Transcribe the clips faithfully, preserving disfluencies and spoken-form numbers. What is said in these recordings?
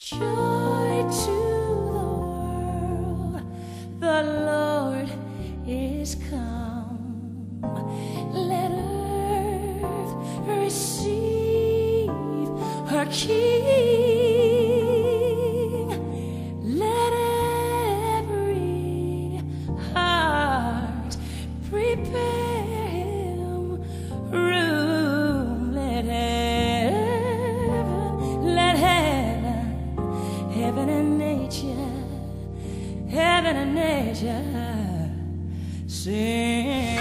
Joy to the world, the Lord is come. Let earth receive her King. Let every heart prepare him room. Let heaven, let heaven, heaven and nature, heaven and nature sing.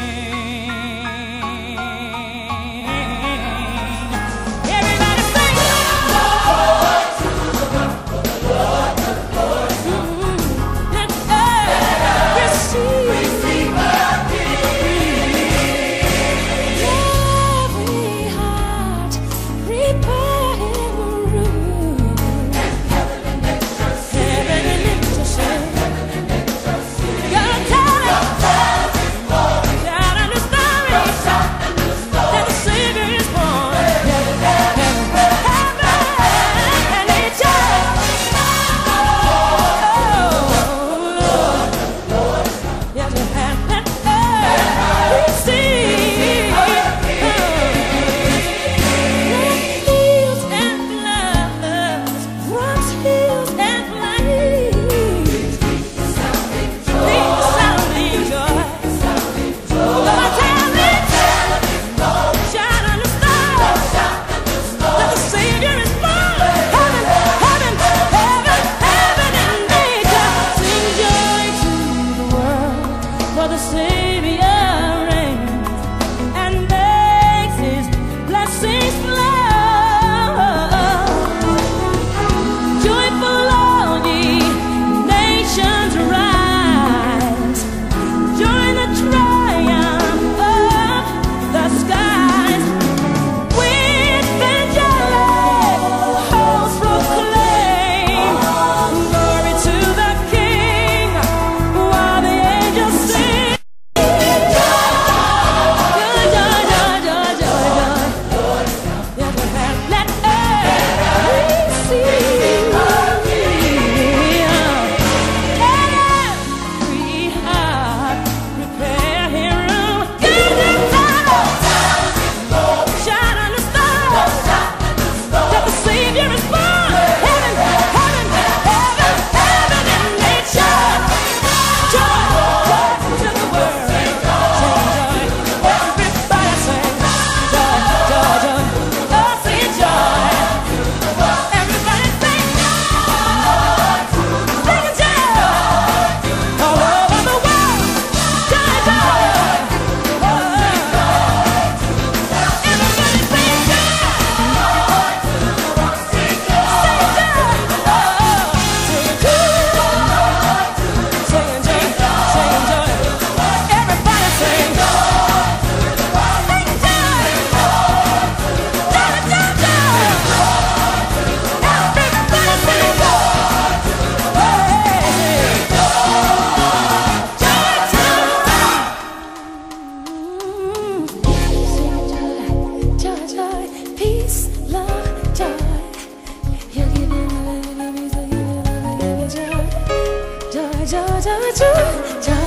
Everybody sing. Lord to the Lord, the Lord to the Lord. Let earth receive, receive our King. Every heart prepare him room. And heaven and nature sing. Heaven and nature sing. God tell it. Shout and the story. That the Savior is born. Heaven and nature. Yes, we have that earth receive. Let fields and flowers, rocks, hills and plains, sounding joy. Lord, tell it. Shout and the story. That the Savior is born. Heaven, heaven, heaven, heaven and nature sing joy to the world, for the Savior reigns and makes his blessings flow. Joyful all ye nations rise, join the triumph of the skies. With angelic hosts proclaim glory to the King, while the angels sing. Joy, joy, joy, joy, joy, joy. Yes, we have let earth receive. Every heart prepare him room. Give him time. Shout and the stars. That the Savior is born. Heaven, heaven, heaven, heaven and nature. Joy, joy to the world. Sing joy. Everybody sing joy, joy, joy. Oh, sing joy. Everybody sing joy. Sing joy. All over the world. Joy, joy. Oh, everybody sing joy. Sing joy, joy, peace, love, joy. You're giving, giving, giving, giving, giving joy, joy, joy, joy, joy, joy.